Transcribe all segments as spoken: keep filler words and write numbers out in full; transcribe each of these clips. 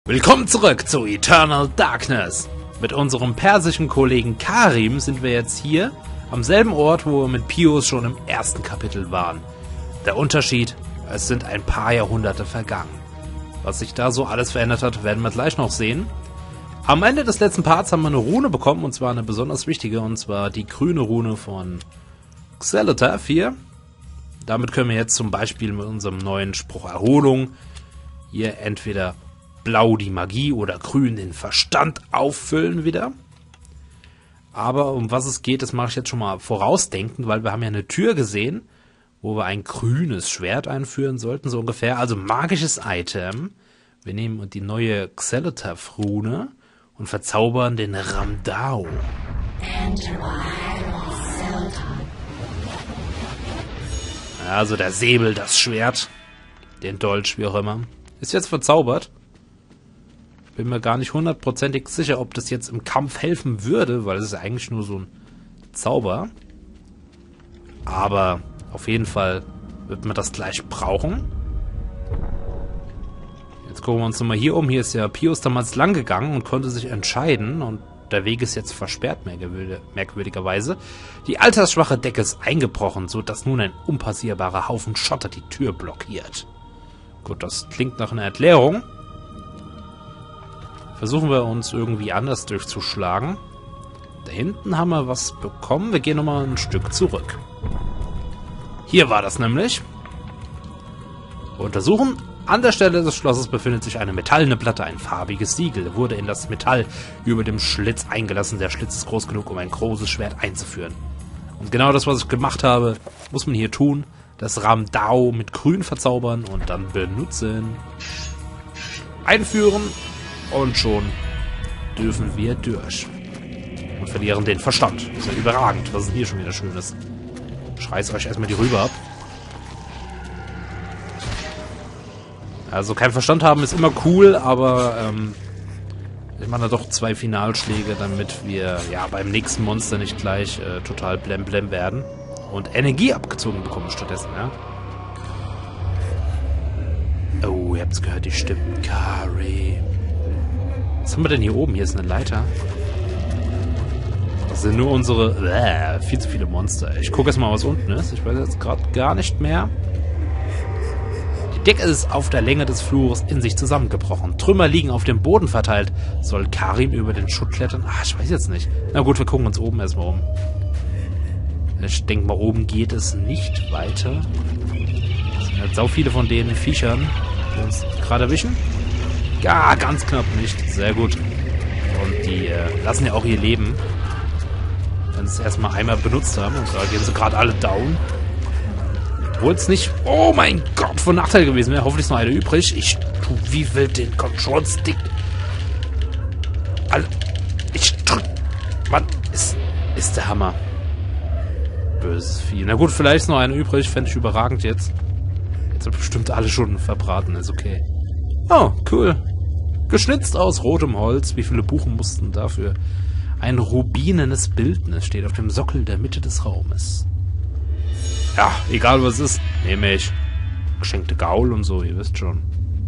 Willkommen zurück zu Eternal Darkness. Mit unserem persischen Kollegen Karim sind wir jetzt hier am selben Ort, wo wir mit Pius schon im ersten Kapitel waren. Der Unterschied, es sind ein paar Jahrhunderte vergangen. Was sich da so alles verändert hat, werden wir gleich noch sehen. Am Ende des letzten Parts haben wir eine Rune bekommen, und zwar eine besonders wichtige, und zwar die grüne Rune von Xelotaf hier. Damit können wir jetzt zum Beispiel mit unserem neuen Spruch Erholung hier entweder blau die Magie oder grün den Verstand auffüllen wieder. Aber um was es geht, das mache ich jetzt schon mal vorausdenkend, weil wir haben ja eine Tür gesehen, wo wir ein grünes Schwert einführen sollten, so ungefähr. Also magisches Item. Wir nehmen die neue Xelotaf-Rune und verzaubern den Ramdao. Also der Säbel, das Schwert, den Dolch, wie auch immer, ist jetzt verzaubert. Bin mir gar nicht hundertprozentig sicher, ob das jetzt im Kampf helfen würde, weil es ist eigentlich nur so ein Zauber. Aber auf jeden Fall wird man das gleich brauchen. Jetzt gucken wir uns nochmal hier um. Hier ist ja Pius damals lang gegangen und konnte sich entscheiden. Und der Weg ist jetzt versperrt, merkwürdigerweise. Die altersschwache Decke ist eingebrochen, sodass nun ein unpassierbarer Haufen Schotter die Tür blockiert. Gut, das klingt nach einer Erklärung. Versuchen wir uns irgendwie anders durchzuschlagen. Da hinten haben wir was bekommen. Wir gehen nochmal ein Stück zurück. Hier war das nämlich. Untersuchen. An der Stelle des Schlosses befindet sich eine metallene Platte, ein farbiges Siegel. Wurde in das Metall über dem Schlitz eingelassen. Der Schlitz ist groß genug, um ein großes Schwert einzuführen. Und genau das, was ich gemacht habe, muss man hier tun. Das Ramdao mit Grün verzaubern und dann benutzen. Einführen. Und schon dürfen wir durch. Und verlieren den Verstand. Das ist ja überragend. Was ist denn hier schon wieder Schönes? Schreiß euch erstmal die Rübe ab. Also kein Verstand haben ist immer cool, aber ähm, ich mache da doch zwei Finalschläge, damit wir ja beim nächsten Monster nicht gleich äh, total blem blem werden. Und Energie abgezogen bekommen stattdessen, ja. Oh, ihr habt es gehört, die Stimmen. Karim. Was haben wir denn hier oben? Hier ist eine Leiter. Das sind nur unsere... Äh, viel zu viele Monster. Ich gucke jetzt mal, was unten ist. Ich weiß jetzt gerade gar nicht mehr. Die Decke ist auf der Länge des Flurs in sich zusammengebrochen. Trümmer liegen auf dem Boden verteilt. Soll Karim über den Schutt klettern? Ah, ich weiß jetzt nicht. Na gut, wir gucken uns oben erstmal um. Ich denke mal, oben geht es nicht weiter. Es sind halt sau viele von den Viechern, die uns gerade erwischen. Ja, ganz knapp nicht. Sehr gut. Und die äh, lassen ja auch ihr Leben, wenn sie es erstmal einmal benutzt haben. Und da gehen sie gerade alle down. Obwohl es nicht, oh mein Gott, von Nachteil gewesen wäre. Hoffentlich ist noch eine übrig. Ich tu wie wild den Control-Stick. Alle, ich drück. Mann, ist, ist der Hammer. Böses Vieh. Na gut, vielleicht ist noch eine übrig. Fände ich überragend jetzt. Jetzt sind bestimmt alle schon verbraten. Ist okay. Oh, cool. Geschnitzt aus rotem Holz. Wie viele Buchen mussten dafür? Ein rubinenes Bildnis steht auf dem Sockel der Mitte des Raumes. Ja, egal was es ist, nehme ich. Geschenkte Gaul und so, ihr wisst schon.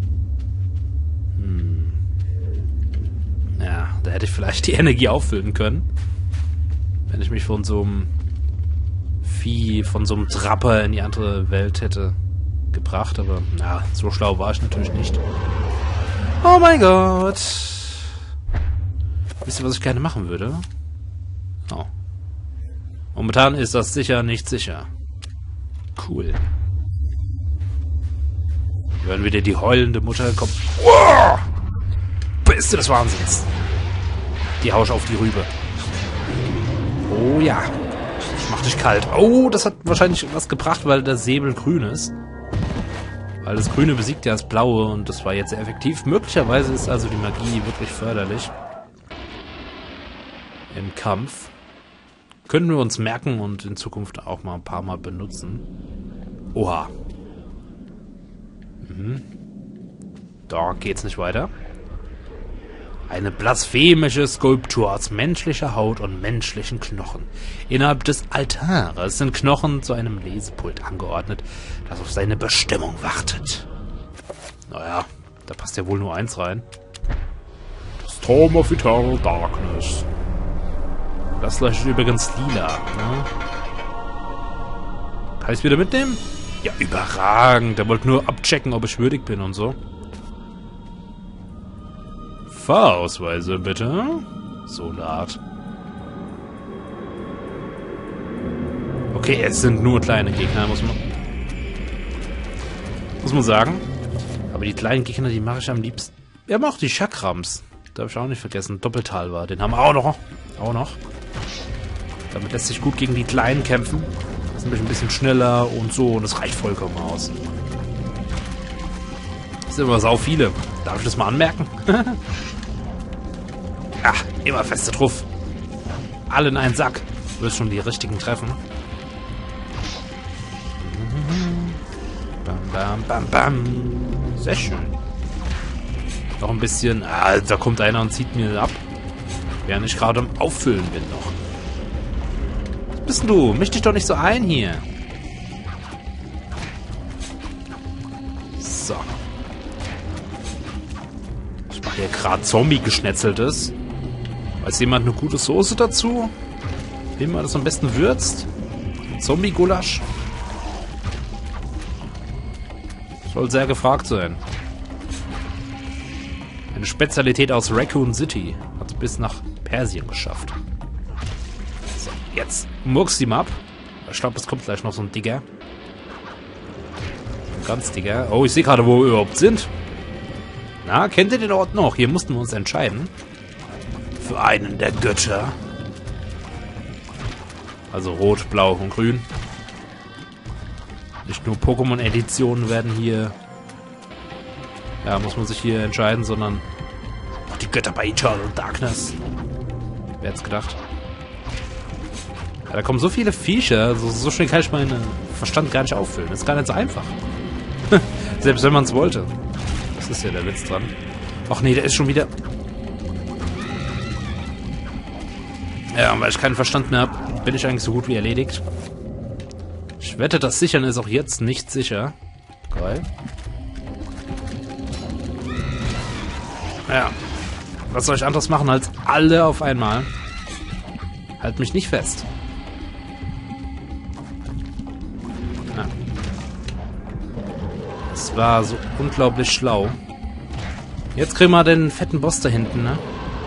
Hm. Ja, da hätte ich vielleicht die Energie auffüllen können. Wenn ich mich von so einem Vieh, von so einem Trapper in die andere Welt hätte gebracht. Aber, na, so schlau war ich natürlich nicht. Oh mein Gott. Wisst ihr, was ich gerne machen würde? Oh. Momentan ist das sicher nicht sicher. Cool. Wir hören wieder die heulende Mutter kommen. Oh! Bist du des Wahnsinns? Die hau ich auf die Rübe. Oh ja. Ich mach dich kalt. Oh, das hat wahrscheinlich was gebracht, weil der Säbel grün ist. Weil das Grüne besiegt ja das Blaue und das war jetzt sehr effektiv. Möglicherweise ist also die Magie wirklich förderlich. Im Kampf. Können wir uns merken und in Zukunft auch mal ein paar Mal benutzen. Oha. Mhm. Da geht's nicht weiter. Eine blasphemische Skulptur aus menschlicher Haut und menschlichen Knochen. Innerhalb des Altares sind Knochen zu einem Lesepult angeordnet, das auf seine Bestimmung wartet. Naja, da passt ja wohl nur eins rein. Storm of Eternal Darkness. Das leuchtet übrigens lila. Ne? Kann ich es wieder mitnehmen? Ja, überragend. Der wollte nur abchecken, ob ich würdig bin und so. Fahrausweise, bitte. Solat. Okay, es sind nur kleine Gegner, muss man... Muss man sagen. Aber die kleinen Gegner, die mache ich am liebsten. Wir haben auch die Chakrams. Darf ich auch nicht vergessen. Doppeltal war. Den haben wir auch noch. Auch noch. Damit lässt sich gut gegen die Kleinen kämpfen. Das ist ein bisschen schneller und so. Und es reicht vollkommen aus. Das sind aber sau viele. Darf ich das mal anmerken? Ach, immer feste Truff. Alle in einen Sack. Du wirst schon die richtigen treffen. Bam, bam, bam, bam. Sehr schön. Noch ein bisschen... Ah, da kommt einer und zieht mir ab. Während ich gerade am Auffüllen bin noch. Was bist denn du? Misch dich doch nicht so ein hier. So. Ich mache hier gerade Zombie-Geschnetzeltes. Weiß jemand eine gute Soße dazu? Wie man das am besten würzt? Zombie-Gulasch? Soll sehr gefragt sein. Eine Spezialität aus Raccoon City. Hat es bis nach Persien geschafft. So, jetzt murks ihm ab. Ich glaube, es kommt gleich noch so ein Digger. Ein ganz Digger. Oh, ich sehe gerade, wo wir überhaupt sind. Na, kennt ihr den Ort noch? Hier mussten wir uns entscheiden. Für einen der Götter. Also rot, blau und grün. Nicht nur Pokémon-Editionen werden hier... Ja, muss man sich hier entscheiden, sondern... Auch die Götter bei Eternal Darkness. Wer hätte es gedacht? Ja, da kommen so viele Viecher, so, so schnell kann ich meinen Verstand gar nicht auffüllen. Das ist gar nicht so einfach. Selbst wenn man es wollte. Das ist ja der Witz dran. Ach nee, der ist schon wieder... Ja, weil ich keinen Verstand mehr habe, bin ich eigentlich so gut wie erledigt. Ich wette, das Sichern ist auch jetzt nicht sicher. Geil. Ja. Was soll ich anderes machen als alle auf einmal? Halt mich nicht fest. Ja. Das war so unglaublich schlau. Jetzt kriegen wir den fetten Boss da hinten, ne?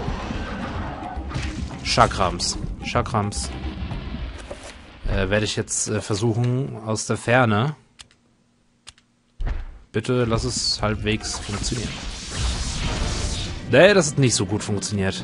Chakrams. Chakrams. Äh, werde ich jetzt äh, versuchen aus der Ferne. Bitte lass es halbwegs funktionieren. Nee, das hat nicht so gut funktioniert.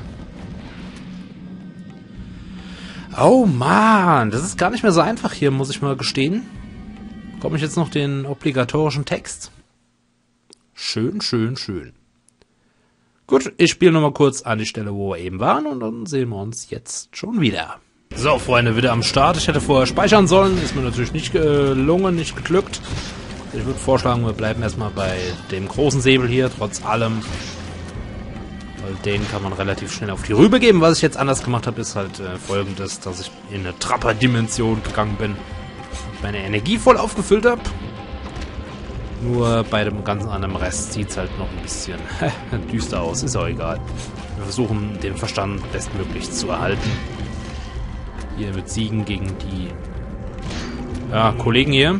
Oh Mann, das ist gar nicht mehr so einfach hier, muss ich mal gestehen. Komme ich jetzt noch den obligatorischen Text? Schön, schön, schön. Gut, ich spiele nochmal kurz an die Stelle, wo wir eben waren, und dann sehen wir uns jetzt schon wieder. So, Freunde, wieder am Start. Ich hätte vorher speichern sollen, ist mir natürlich nicht gelungen, nicht geglückt. Ich würde vorschlagen, wir bleiben erstmal bei dem großen Säbel hier, trotz allem. Weil den kann man relativ schnell auf die Rübe geben. Was ich jetzt anders gemacht habe, ist halt äh, folgendes, dass ich in eine Trapper-Dimension gegangen bin und meine Energie voll aufgefüllt habe. Nur bei dem ganzen anderen Rest sieht es halt noch ein bisschen düster aus. Ist auch egal. Wir versuchen, den Verstand bestmöglich zu erhalten. Hier mit Siegen gegen die ja, Kollegen hier.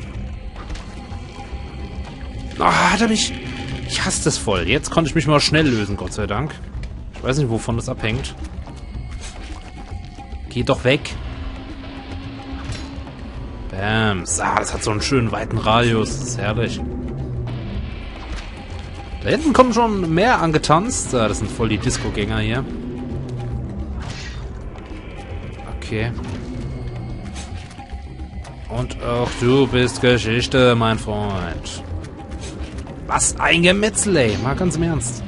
Ah, hat er mich... Ich hasse das voll. Jetzt konnte ich mich mal schnell lösen, Gott sei Dank. Ich weiß nicht, wovon das abhängt. Geh doch weg. Bam. Ah, das hat so einen schönen weiten Radius. Das ist herrlich. Da hinten kommen schon mehr angetanzt. Das sind voll die Disco-Gänger hier. Okay. Und auch du bist Geschichte, mein Freund. Was ein Gemetzel, ey. Mal ganz im Ernst.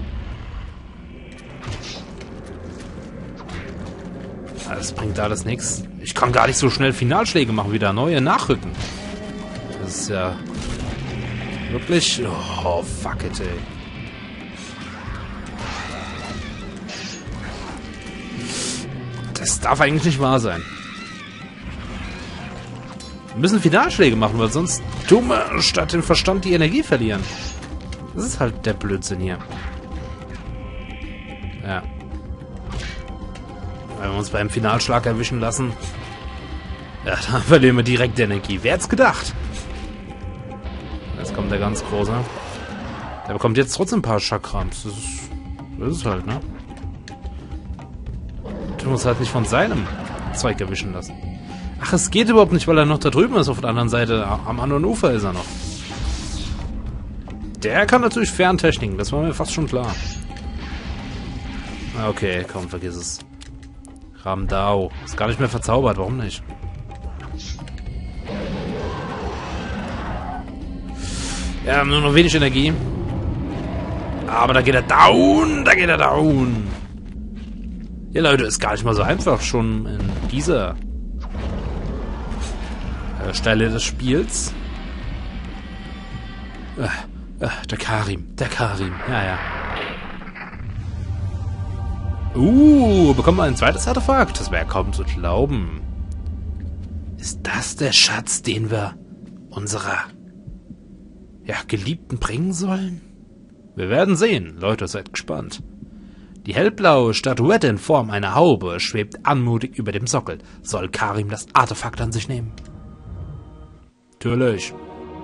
Das bringt alles nichts. Ich kann gar nicht so schnell Finalschläge machen, wieder neue nachrücken. Das ist ja... Wirklich... Oh, fuck it, ey. Das darf eigentlich nicht wahr sein. Wir müssen Finalschläge machen, weil sonst tun wir statt dem Verstand die Energie verlieren. Das ist halt der Blödsinn hier. Ja. Wenn wir uns beim Finalschlag erwischen lassen, ja, dann verlieren wir direkt Energie. Wer hätte gedacht? Jetzt kommt der ganz Große. Der bekommt jetzt trotzdem ein paar Chakrams. Das ist, das ist halt, ne? Du musst halt nicht von seinem Zeug erwischen lassen. Ach, es geht überhaupt nicht, weil er noch da drüben ist auf der anderen Seite. Am anderen Ufer ist er noch. Der kann natürlich Ferntechniken, das war mir fast schon klar. Okay, komm, vergiss es. Ramdau. Ist gar nicht mehr verzaubert, warum nicht? Ja, nur noch wenig Energie. Aber da geht er down, da geht er down. Ja, Leute, ist gar nicht mal so einfach, schon in dieser äh, Stelle des Spiels. Äh, äh, der Karim, der Karim, ja, ja. Uh, bekommen wir ein zweites Artefakt? Das wäre kaum zu glauben. Ist das der Schatz, den wir unserer, ja, Geliebten bringen sollen? Wir werden sehen. Leute, seid gespannt. Die hellblaue Statuette in Form einer Haube schwebt anmutig über dem Sockel. Soll Karim das Artefakt an sich nehmen? Natürlich.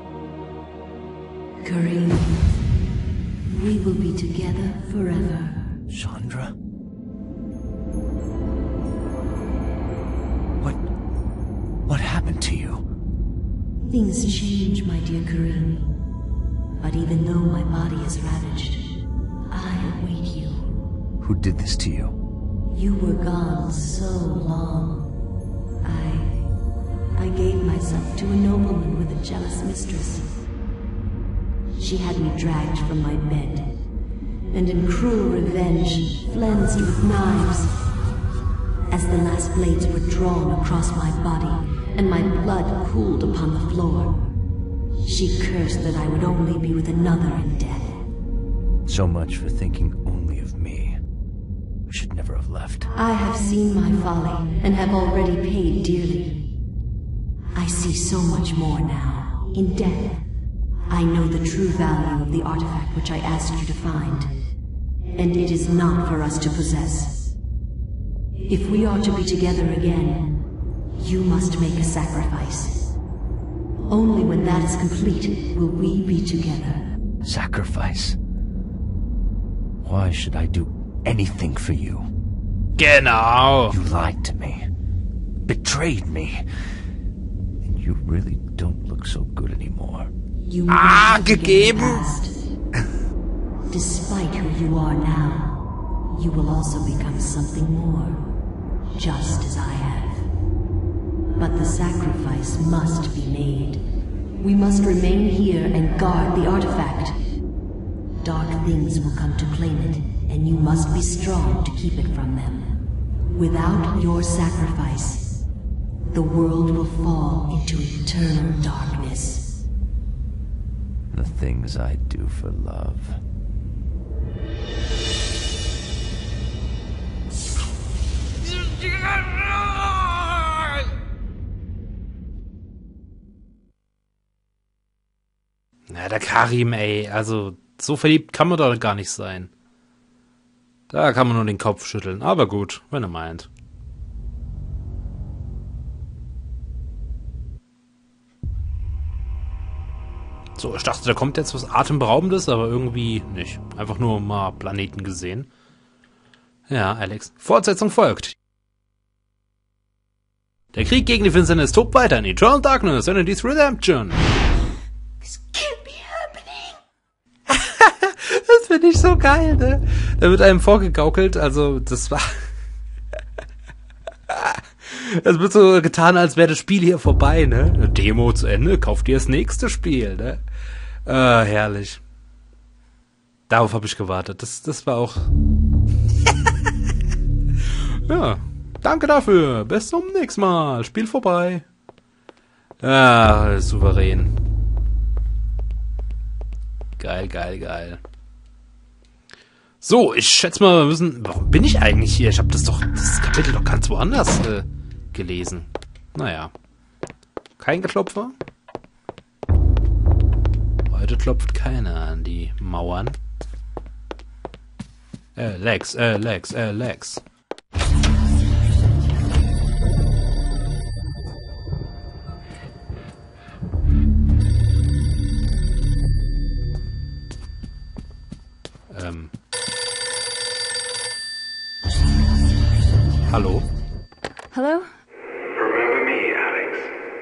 Karim, we will be together forever. Chandra? What... What happened to you? Things change, my dear Karim. But even though my body is ravaged, I await you. Who did this to you? You were gone so long. I... I gave myself to a nobleman with a jealous mistress. She had me dragged from my bed, and in cruel revenge, flensed with knives. As the last blades were drawn across my body, and my blood cooled upon the floor, she cursed that I would only be with another in death. So much for thinking only of me. I should never have left. I have seen my folly, and have already paid dearly. I see so much more now. In death, I know the true value of the artifact which I asked you to find. And it is not for us to possess. If we are to be together again, you must make a sacrifice. Only when that is complete will we be together. Sacrifice? Why should I do anything for you? Genau. You lied to me. Betrayed me. And you really don't look so good anymore. You Ah, must forget the gegeben. past. Despite who you are now, you will also become something more, just as I have. But the sacrifice must be made. We must remain here and guard the artifact. Dark things will come to claim it, and you must be strong to keep it from them. Without your sacrifice, the world will fall into eternal darkness. The things I do for love. Na, der Karim, ey, also so verliebt kann man doch gar nicht sein. Da kann man nur den Kopf schütteln, aber gut, wenn er meint. So, ich dachte, da kommt jetzt was Atemberaubendes, aber irgendwie nicht. Einfach nur mal Planeten gesehen. Ja, Alex. Fortsetzung folgt. Der Krieg gegen die Finsternis tobt weiter in Eternal Darkness, Entity's Redemption. This can't be happening. Das finde ich so geil, ne? Da wird einem vorgegaukelt, also das war... Es wird so getan, als wäre das Spiel hier vorbei, ne? Eine Demo zu Ende, kauft ihr das nächste Spiel, ne? Äh, herrlich. Darauf habe ich gewartet. Das, das war auch... Ja, danke dafür. Bis zum nächsten Mal. Spiel vorbei. Ah, souverän. Geil, geil, geil. So, ich schätze mal, wir müssen... Warum bin ich eigentlich hier? Ich habe das doch... Das Kapitel doch ganz woanders äh, gelesen. Naja. Kein Geklopfer? Heute klopft keiner an die Mauern. Äh, Lex, äh, Lex, äh, Lex. Hallo? Hello? Remember me, Alex?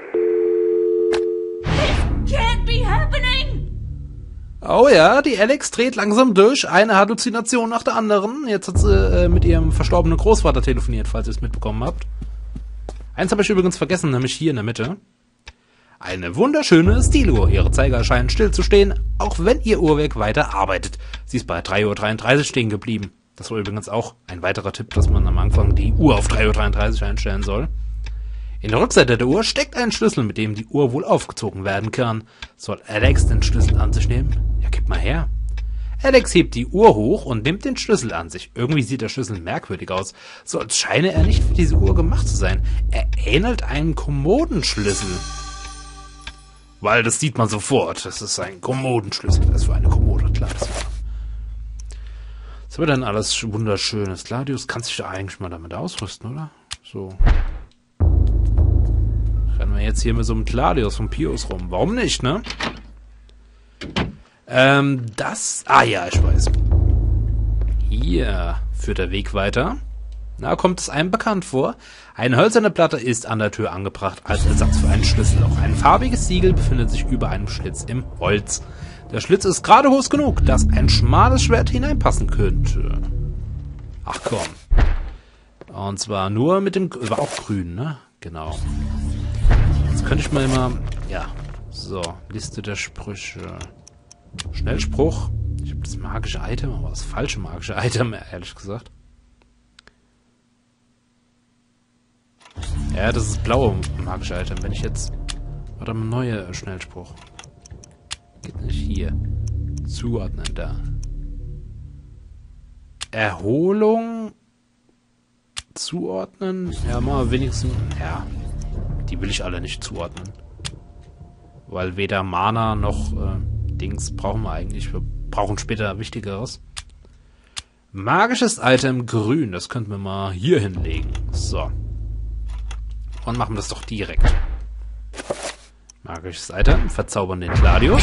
This can't be happening! Oh ja, die Alex dreht langsam durch, eine Halluzination nach der anderen. Jetzt hat sie äh, mit ihrem verstorbenen Großvater telefoniert, falls ihr es mitbekommen habt. Eins habe ich übrigens vergessen, nämlich hier in der Mitte. Eine wunderschöne Stiluhr. Ihre Zeiger scheinen stillzustehen, auch wenn ihr Uhrwerk weiter arbeitet. Sie ist bei drei Uhr dreiunddreißig stehen geblieben. Das war übrigens auch ein weiterer Tipp, dass man am Anfang die Uhr auf drei Uhr dreiunddreißig einstellen soll. In der Rückseite der Uhr steckt ein Schlüssel, mit dem die Uhr wohl aufgezogen werden kann. Soll Alex den Schlüssel an sich nehmen? Ja, gib mal her. Alex hebt die Uhr hoch und nimmt den Schlüssel an sich. Irgendwie sieht der Schlüssel merkwürdig aus, so als scheine er nicht für diese Uhr gemacht zu sein. Er ähnelt einem Kommodenschlüssel. Weil das sieht man sofort. Das ist ein Kommodenschlüssel. Das ist für eine Kommode, klar. Das war. Was haben wir denn alles Wunderschönes? Gladius kannst dich ja eigentlich mal damit ausrüsten, oder? So. Rennen wir jetzt hier mit so einem Gladius von Pius rum. Warum nicht, ne? Ähm, das... Ah ja, ich weiß. Hier führt der Weg weiter. Na, kommt es einem bekannt vor? Eine hölzerne Platte ist an der Tür angebracht als Ersatz für ein Schlüsselloch. Ein farbiges Siegel befindet sich über einem Schlitz im Holz. Der Schlitz ist gerade groß genug, dass ein schmales Schwert hineinpassen könnte. Ach komm. Und zwar nur mit dem... War auch grün, ne? Genau. Jetzt könnte ich mal immer... Ja. So, Liste der Sprüche. Schnellspruch. Ich habe das magische Item, aber das falsche magische Item, ehrlich gesagt. Ja, das ist das blaue magische Item. Wenn ich jetzt... Warte mal, neue Schnellspruch. Geht nicht hier. Zuordnen, da. Erholung. Zuordnen. Ja, mal wenigstens... Ja, die will ich alle nicht zuordnen. Weil weder Mana noch äh, Dings brauchen wir eigentlich. Wir brauchen später Wichtigeres. Magisches Item grün. Das könnten wir mal hier hinlegen. So. Und machen das doch direkt. Magisches Item. Verzaubern den Gladius.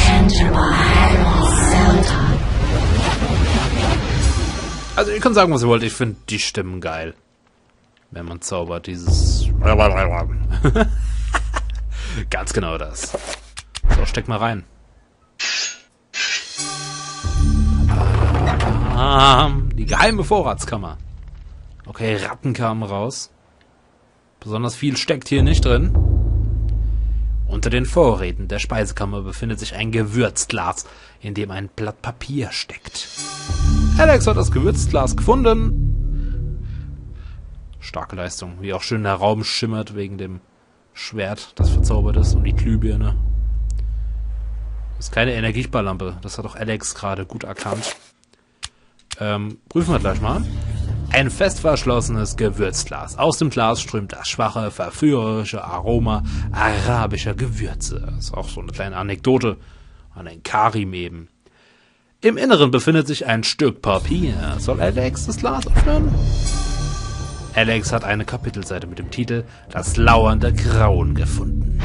Also ihr könnt sagen, was ihr wollt. Ich finde die Stimmen geil. Wenn man zaubert, dieses... Ganz genau das. So, steck mal rein. Die geheime Vorratskammer. Okay, Ratten kamen raus. Besonders viel steckt hier nicht drin. Unter den Vorräten der Speisekammer befindet sich ein Gewürzglas, in dem ein Blatt Papier steckt. Alex hat das Gewürzglas gefunden. Starke Leistung. Wie auch schön der Raum schimmert wegen dem Schwert, das verzaubert ist, und die Glühbirne. Das ist keine Energiesparlampe. Das hat auch Alex gerade gut erkannt. Ähm, prüfen wir gleich mal. Ein fest verschlossenes Gewürzglas. Aus dem Glas strömt das schwache, verführerische Aroma arabischer Gewürze. Das ist auch so eine kleine Anekdote an den Karim eben. Im Inneren befindet sich ein Stück Papier. Soll Alex das Glas öffnen? Alex hat eine Kapitelseite mit dem Titel Das lauernde Grauen gefunden.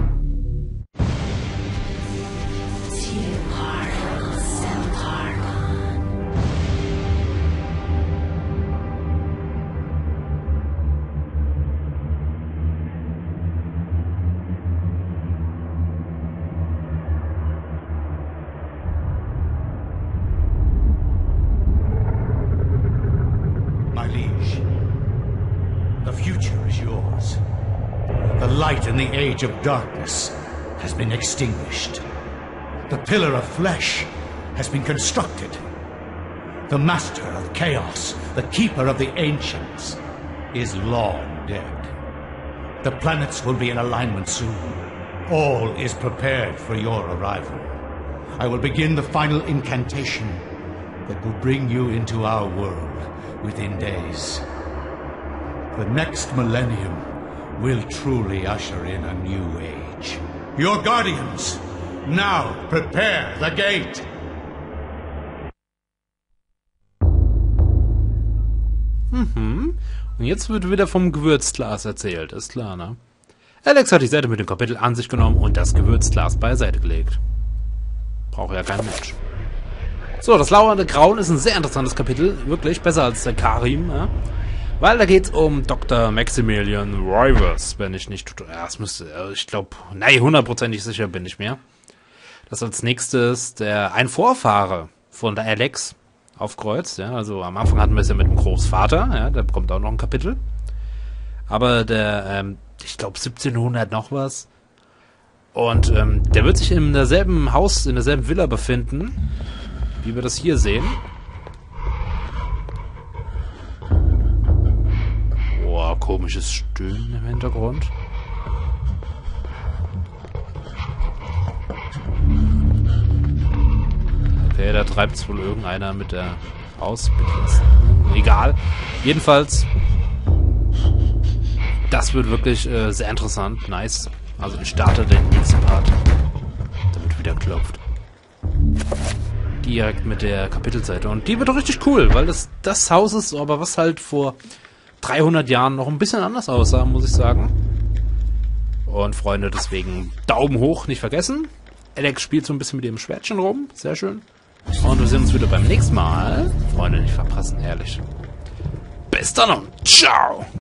The light in the age of darkness has been extinguished. The pillar of flesh has been constructed. The master of chaos, the keeper of the ancients, is long dead. The planets will be in alignment soon. All is prepared for your arrival. I will begin the final incantation that will bring you into our world within days. The next millennium will truly usher in a new age. Your guardians, now prepare the gate! Mhm. Und jetzt wird wieder vom Gewürzglas erzählt, ist klar, ne? Alex hat die Seite mit dem Kapitel an sich genommen und das Gewürzglas beiseite gelegt. Braucht ja kein Mensch. So, das lauernde Grauen ist ein sehr interessantes Kapitel. Wirklich, besser als der Karim, ja? Weil da geht's um Doktor Maximilian Rivers, wenn ich nicht... Ja, es müsste... Ich glaube... Nein, hundertprozentig sicher bin ich mir. Das als nächstes der ein Vorfahre von der Alex aufkreuzt. Ja, also am Anfang hatten wir es ja mit dem Großvater. Ja, da kommt auch noch ein Kapitel. Aber der... Ähm, ich glaube siebzehnhundert noch was. Und ähm, der wird sich in derselben Haus, in derselben Villa befinden, wie wir das hier sehen. Boah, komisches Stöhnen im Hintergrund. Okay, da treibt es wohl irgendeiner mit der Faust. Egal. Jedenfalls, das wird wirklich äh, sehr interessant. Nice. Also ich starte den nächsten Part. Damit wieder klopft. Direkt mit der Kapitelseite. Und die wird doch richtig cool, weil das das Haus ist, aber was halt vor dreihundert Jahren noch ein bisschen anders aussah, muss ich sagen. Und Freunde, deswegen Daumen hoch, nicht vergessen. Alex spielt so ein bisschen mit ihrem Schwertchen rum. Sehr schön. Und wir sehen uns wieder beim nächsten Mal. Freunde, nicht verpassen, ehrlich. Bis dann und ciao!